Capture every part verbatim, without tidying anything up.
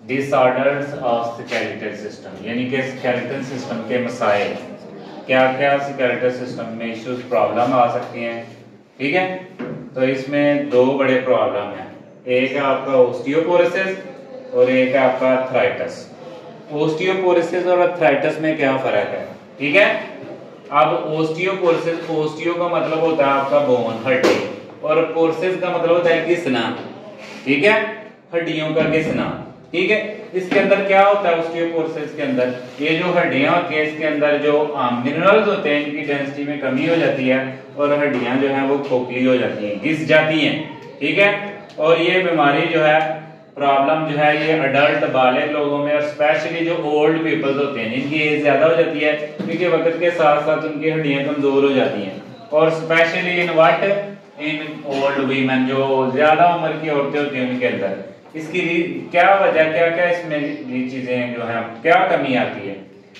Disorders of skeletal system, यानी कि skeletal system के मसाइल, क्या क्या स्केलेटल सिस्टम में इश्यूज प्रॉब्लम आ सकती हैं। ठीक है, तो इसमें दो बड़े प्रॉब्लम हैं, एक है आपका ओस्टियोपोरोसिस और एक है आपका आर्थराइटिस। ओस्टियोपोरोसिस और आर्थराइटिस में क्या फर्क है? ठीक है, अब ओस्टियोपोरोसिस, ओस्टियो का मतलब होता है आपका बोन, हड्डी, और पोरोसिस का मतलब होता है घिसना। ठीक है, हड्डियों का घिसना। ठीक है, इसके अंदर क्या होता है ओस्टियोपोरोसिस के अंदर, ये जो हड्डियां होती हैं इसके अंदर जो मिनरल्स होते हैं इनकी डेंसिटी में कमी हो जाती है और हड्डियां जो हैं वो खोखली हो जाती हैं, घिस जाती हैं। ठीक है, और ये बीमारी जो है, प्रॉब्लम जो है, ये अडल्ट बालिग लोगों में और स्पेशली जो ओल्ड पीपल्स होते हैं जिनकी एज ज्यादा हो जाती है, क्योंकि वक्त के साथ साथ उनकी हड्डियां कमजोर हो जाती हैं, और specially in what, in old women, जो ज्यादा उम्र की औरतें होती हैं उनके अंदर। इसकी क्या वजह, क्या क्या इसमें ये चीजें जो है क्या कमी आती है?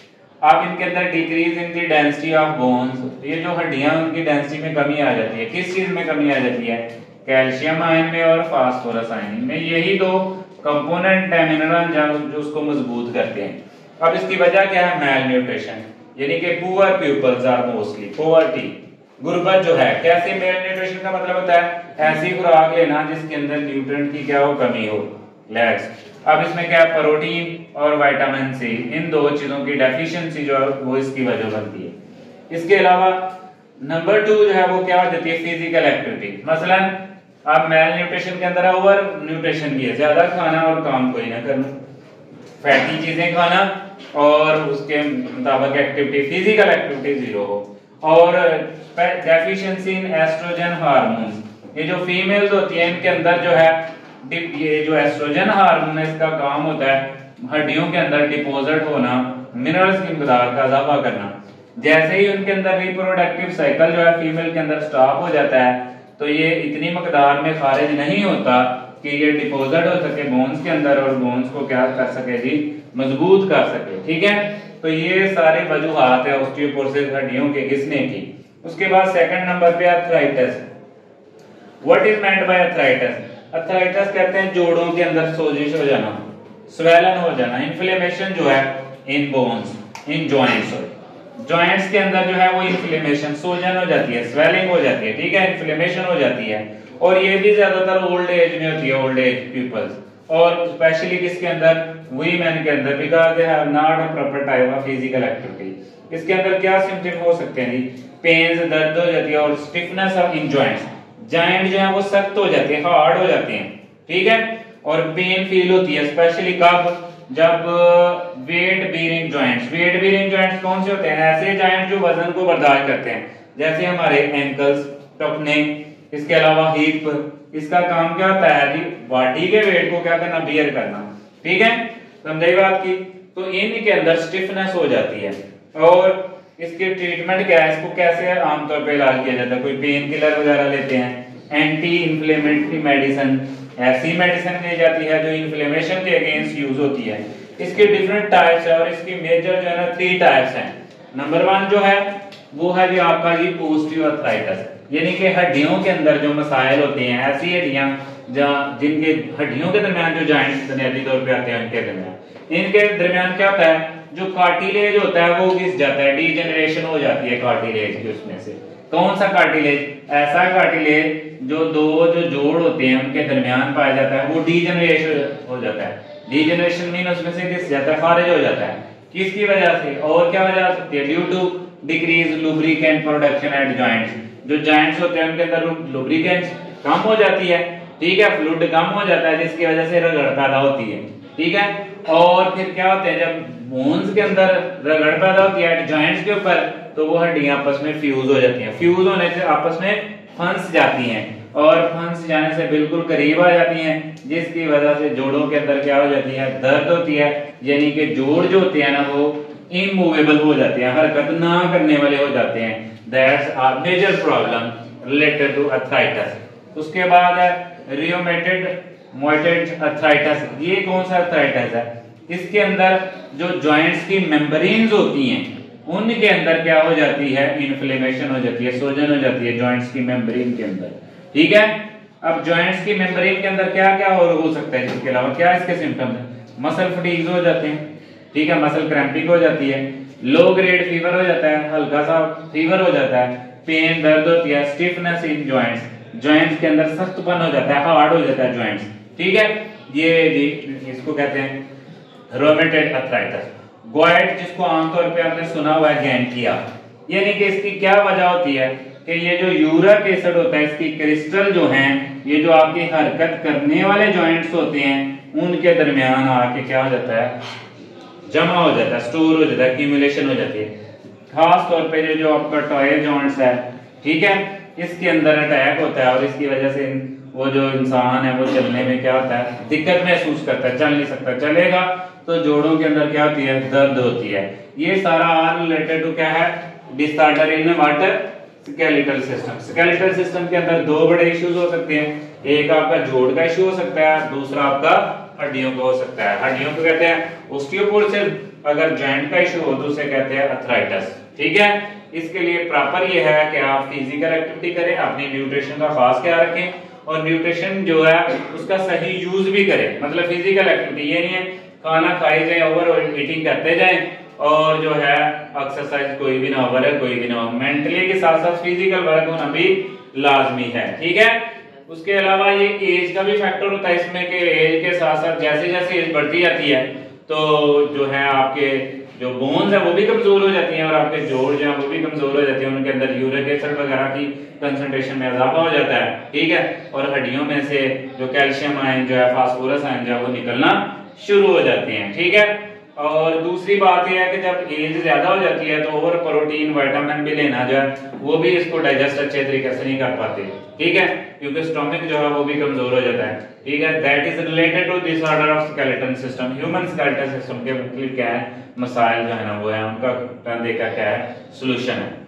अब इनके अंदर decrease in the density of bones, ये जो हड्डियां उनकी डेंसिटी में कमी आ जाती है। किस चीज में कमी आ जाती है? कैल्शियम आयन में और फास्फोरस आयन में। यही दो कंपोनेंट है मिनरल जो उसको मजबूत करते हैं। अब इसकी वजह क्या है? मेल न्यूट्रिशन, यानी कि poor peoples are mostly poverty, गुर्बत जो है। कैसे मेल न्यूट्रिशन का मतलब होता है ऐसी खुराक लेना जिसके अंदर न्यूट्रिएंट की क्या हो, कमी हो, लैक्स। अब इसमें क्या है? प्रोटीन और विटामिन सी, इन दो चीजों की डेफिशिएंसी जो है वो इसकी वजह बनती है। इसके अलावा नंबर टू जो है वो क्या हो जाती है? Physical activity. मसलन आप मेल न्यूट्रिशन के अंदर ओवर न्यूट्रिशन की है, ज्यादा खाना और काम कोई ना करना, फैटी चीजें खाना और उसके मुताबिक एक्टिविटी, फिजिकल एक्टिविटी जीरो हो, और डेफिशिएंसी इन एस्ट्रोजन हार्मोन। ये जो फीमेल्स होती हैं इनके अंदर जो है ये जो एस्ट्रोजन हार्मोन है इसका काम होता है हड्डियों के अंदर डिपॉजिट होना, मिनरल्स की मिकदार का इजाफा करना। जैसे ही उनके अंदर रिप्रोडक्टिव साइकिल जो है फीमेल के अंदर स्टॉप हो जाता है तो ये इतनी मकदार में खारिज नहीं होता कि ये डिपॉजिट हो सके बोन्स के अंदर और बोन्स को क्या कर सके जी, मजबूत कर सके। ठीक है, तो ये सारे वजूहात है ओस्टियोपोरोसिस, हड्डियों के घिसने की। उसके बाद सेकंड नंबर पे arthritis. What is meant by arthritis? Arthritis कहते हैं जोड़ों के अंदर सोजिश हो जाना, स्वेलन हो जाना, इन्फ्लेमेशन जो है in bones, in joints, joints के अंदर जो है वो इन्फ्लेमेशन, सोजन हो जाती है, स्वेलिंग हो जाती है। ठीक है, इन्फ्लेमेशन हो जाती है, और ये भी ज्यादातर ओल्ड एज में होती है, ओल्ड एज पीपल्स, और स्पेशली किसके अंदर? वीमेन के अंदर, because they have not a proper type of physical activity. इसके अंदर क्या सिम्पटम हो सकते हैं जी? पेन्स, दर्द हो जाती है, और stiffness of in joints, joint जो है वो सख्त हो जाते हैं, हार्ड हो जाते हैं। ठीक है, और पेन फील होती है, स्पेशली कब? जब weight bearing joints, weight bearing joints कौन से होते हैं? ऐसे जॉइंट जो वजन को बर्दाश्त करते हैं, जैसे हमारे एंकल्स, टखने, इसके अलावा हिप। इसका काम क्या होता है जी? बॉडी के वेट को क्या करना? बियर करना। ठीक है, समझाई बात की? तो इनके अंदर स्टिफनेस हो जाती है, और इसके ट्रीटमेंट क्या है? इसको कैसे आमतौर पे इलाज किया जाता है? कोई पेन किलर वगैरह लेते हैं, एंटी इन्फ्लेमेटरी मेडिसिन, ऐसी मेडिसिन दी जाती है जो इन्फ्लेमेशन के अगेंस्ट यूज होती है। इसके डिफरेंट टाइप्स है, और इसकी मेजर जो है ना थ्री टाइप्स हैं। नंबर वन जो है वो है जी आपका जी ओस्टियोआर्थराइटिस, यानी कि हड्डियों के अंदर जो मसाइल होते हैं, ऐसी हड्डियां जिनके हड्डियों के दरमियान जो जॉइंट्स बुनियादी तौर पे आते हैं उनके दरमियान, इनके दरमियान क्या होता है? जो कार्टिलेज होता है वो घिस जाता है, डीजेनरेशन हो जाती है कार्टिलेज की। उसमें से कौन सा कार्टिलेज? ऐसा कार्टिलेज जो दो जो जोड़ होते हैं उनके दरमियान पाया जाता है, वो डीजेनरेशन हो जाता है। डीजेनरेशन मीन उसमें से घिस जाता है, खारिज हो जाता है। किसकी वजह से? और क्या वजह सकती है? Due to decrease lubricant production at joints, जो जॉइंट्स होते हैं उनके अंदर लुब्रिकेंट्स कम हो जाती है। ठीक है, फ्लूइड कम हो जाता है जिसकी वजह से रगड़ पैदा होती है। ठीक है, और फिर क्या होता है? जब बोन्स के अंदर रगड़ पैदा होती है जॉइंट्स के ऊपर, तो वो हड्डियां आपस में फ्यूज हो जाती हैं। फ्यूज होने से आपस में फंस जाती हैं, और फंस जाने से बिल्कुल करीब आ जाती हैं, जिसकी वजह से जोड़ों के अंदर क्या हो जाती है? दर्द होती है, यानी कि जोड़ जो होते हैं ना वो इमूवेबल हो जाते हैं, हरकत ना करने वाले हो जाते हैं। That's a major problem related to arthritis. उसके बाद है रियोमेटेड मोइटेड आर्थराइटिस। ये कौन सा आर्थराइटिस है? इसके अंदर जो जॉइंट्स की मेम्ब्रेन्स होती हैं उनके अंदर क्या हो जाती है? इन्फ्लेमेशन हो जाती है, सोजन हो जाती है जॉइंट्स की मेम्ब्रेन के अंदर। ठीक है, अब जॉइंट्स की मेम्ब्रेन के अंदर क्या क्या और हो सकता है? इसके अलावा क्या इसके सिम्टम्स हैं? मसल फटीग हो जाते हैं, ठीक है, मसल क्रैम्पिंग हो जाती है, लो ग्रेड फीवर हो जाता है, हल्का सा फीवर हो जाता है, पेन दर्द होती है, स्टिफनेस इन जॉइंट्स, जॉइंट्स के अंदर सख्तपन हो जाता है, हार्ड हो जाता है जॉइंट्स, ठीक है, ये जी इसको कहते हैं रोमेटॉइड अर्थराइटिस। गॉइट जिसको आमतौर पे आपने सुना हुआ है गैंटिया, यानी कि इसकी क्या वजह होती है कि ये जो यूरिक एसिड होता है इसकी क्रिस्टल जो हैं, ये जो आपकी हरकत करने वाले जॉइंट्स होते हैं उनके दरमियान आके क्या हो जाता है, जमा हो जाता है, स्टोर हो जाता है, एक्यूमुलेशन हो जाती है। खास तौर पे जो आपका टॉय जॉइंट्स है, ठीक है, इसके अंदर अटैक होता है और इसकी वजह से वो जो इंसान है वो चलने में क्या होता है, दिक्कत महसूस करता है, चल नहीं सकता, चलेगा तो जोड़ों के अंदर क्या होती है, दर्द होती है। ये सारा रिलेटेड टू क्या है, disorder in what, skeletal system. Skeletal system के अंदर दो बड़े इश्यूज हो सकते हैं, एक आपका जोड़ का इश्यू हो सकता है, दूसरा आपका हड्डियों का हो सकता है। हड्डियों को कहते हैं ऑस्टियोपोरोसिस, अगर जॉइंट का इश्यू हो तो उसे कहते हैं अर्थराइटिस, ठीक है। इसके लिए प्रॉपर ये है कि आप फिजिकल एक्टिविटी करें, अपनी न्यूट्रिशन का खास ख्याल रखें और न्यूट्रिशन जो है उसका सही यूज भी करें। मतलब फिजिकल एक्टिविटी ये नहीं है खाना खाई जाए, ओवर ईटिंग करते जाएं और जो है एक्सरसाइज कोई भी ना हो, वर्क कोई भी ना हो। मेंटली के साथ साथ फिजिकल वर्क होना भी लाजमी है, ठीक है। उसके अलावा ये एज का भी फैक्टर होता है इसमें कि एज के साथ साथ जैसे जैसे एज बढ़ती जाती है तो जो है आपके जो बोन्स है वो भी कमजोर हो जाती हैं और आपके जोड़ जो है वो भी कमजोर हो जाते हैं, उनके अंदर यूरिक एसिड वगैरह की कंसंट्रेशन में इजाफा हो जाता है, ठीक है। और हड्डियों में से जो कैल्शियम आयन जो है, फास्फोरस आयन जो है वो निकलना शुरू हो जाते हैं, ठीक है। और दूसरी बात यह है कि जब एज ज्यादा हो जाती है तो ओवर प्रोटीन विटामिन भी लेना जो है वो भी इसको डाइजेस्ट अच्छे तरीके से नहीं कर पाते, ठीक है, क्योंकि स्टोमक जो है वो भी कमजोर हो जाता है, ठीक है। That is related to disorder of skeleton system. Human skeleton system के मतलब क्या है, मसाइल जो है ना वो है, उनका देखा क्या है, सोल्यूशन है।